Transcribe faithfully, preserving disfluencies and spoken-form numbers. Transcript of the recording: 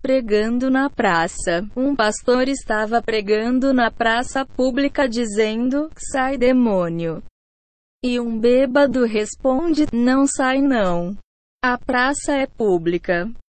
pregando na praça. Um pastor estava pregando na praça pública dizendo: sai, demônio. E um bêbado responde: não sai não. A praça é pública.